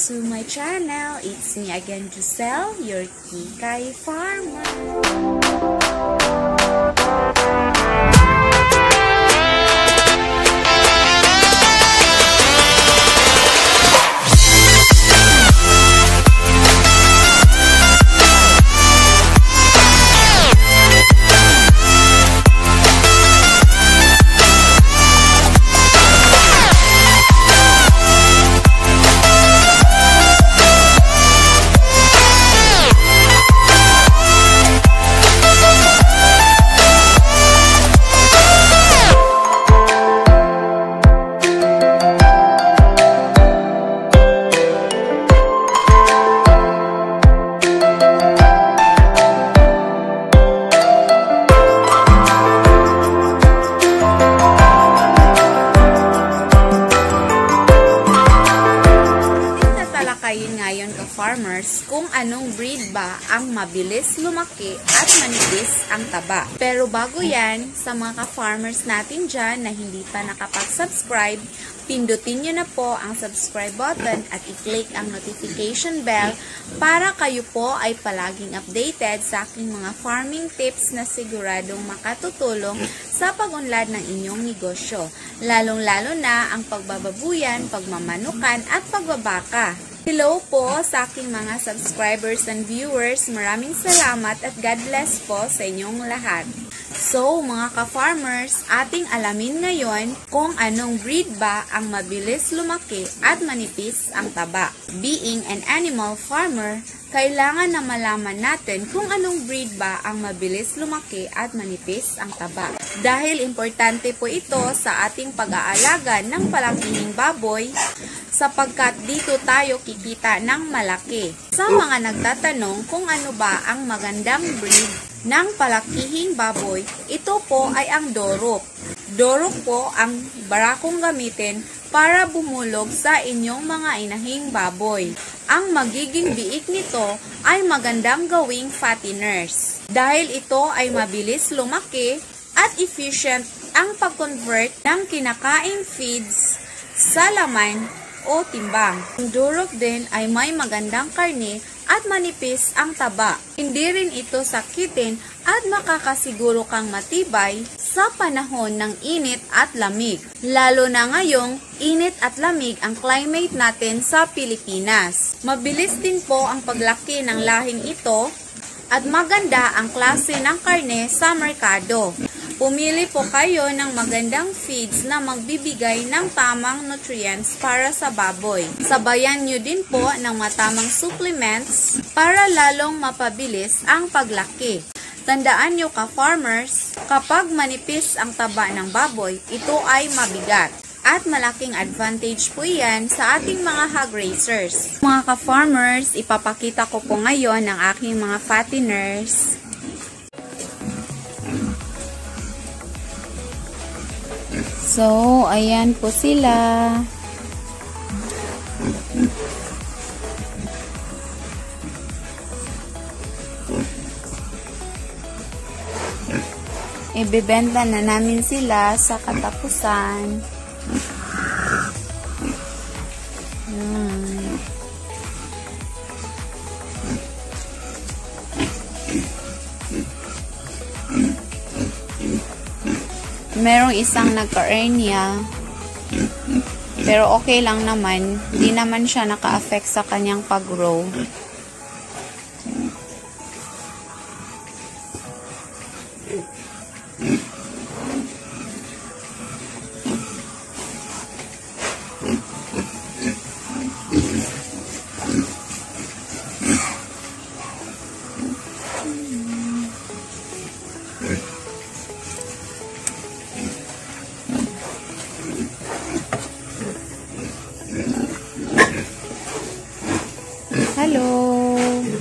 to my channel. It's me again, Giselle, your Kikay Farmer. Ngayon ka-farmers kung anong breed ba ang mabilis lumaki at manipis ang taba. Pero bago yan, sa mga ka-farmers natin dyan na hindi pa nakapag-subscribe, pindutin nyo na po ang subscribe button at i-click ang notification bell para kayo po ay palaging updated sa aking mga farming tips na siguradong makatutulong sa pag-unlad ng inyong negosyo. Lalong-lalo na ang pagbababuyan, pagmamanukan at pagbabaka. Hello po sa aking mga subscribers and viewers. Maraming salamat at God bless po sa inyong lahat. So, mga ka-farmers, ating alamin ngayon kung anong breed ba ang mabilis lumaki at manipis ang taba. Being an animal farmer, kailangan na malaman natin kung anong breed ba ang mabilis lumaki at manipis ang taba. Dahil importante po ito sa ating pag-aalaga ng palakihing baboy, sapagkat dito tayo kikita ng malaki. Sa mga nagtatanong kung ano ba ang magandang breed ng palakihing baboy, ito po ay ang dorok. Dorok po ang barakong gamitin para bumulog sa inyong mga inahing baboy. Ang magiging biik nito ay magandang gawing fatteners. Dahil ito ay mabilis lumaki at efficient ang pag-convert ng kinakain feeds sa laman o timbang. Ang durok din ay may magandang karne at manipis ang taba. Hindi rin ito sakitin at makakasiguro kang matibay sa panahon ng init at lamig. Lalo na ngayong init at lamig ang climate natin sa Pilipinas. Mabilis din po ang paglaki ng lahing ito at maganda ang klase ng karne sa merkado. Pumili po kayo ng magandang feeds na magbibigay ng tamang nutrients para sa baboy. Sabayan nyo din po ng matamang supplements para lalong mapabilis ang paglaki. Tandaan nyo ka-farmers, kapag manipis ang taba ng baboy, ito ay mabigat. At malaking advantage po yan sa ating mga hog raisers. Mga ka-farmers, ipapakita ko po ngayon ang aking mga fatteners. So, ayan po sila. Ibebenta na namin sila sa katapusan. Merong isang nagka-hernia, pero okay lang naman. Hindi naman siya naka-affect sa kanyang pag-grow. Hello!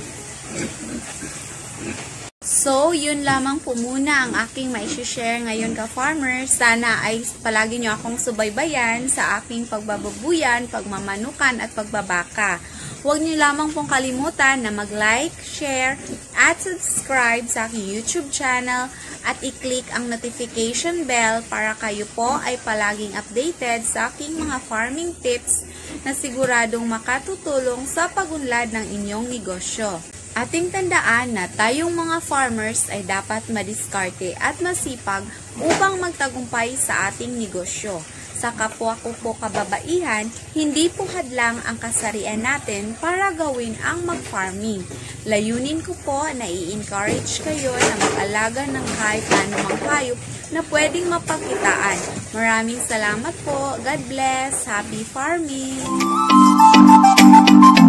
So, yun lamang po muna ang aking mai-share ngayon ka-farmers. Sana ay palagi nyo akong subaybayan sa aking pagbababuyan, pagmamanukan at pagbabaka. Huwag nyo lamang pong kalimutan na mag-like, share, at subscribe sa aking YouTube channel at i-click ang notification bell para kayo po ay palaging updated sa aking mga farming tips na siguradong makatutulong sa pagunlad ng inyong negosyo. Ating tandaan na tayong mga farmers ay dapat madiskarte at masipag upang magtagumpay sa ating negosyo. Sa kapwa ko po kababaihan, hindi po hadlang ang kasarian natin para gawin ang mag-farming. Layunin ko po na i-encourage kayo na mag-alaga ng kahit anumang hayop na pwedeng mapagkitaan. Maraming salamat po. God bless. Happy farming!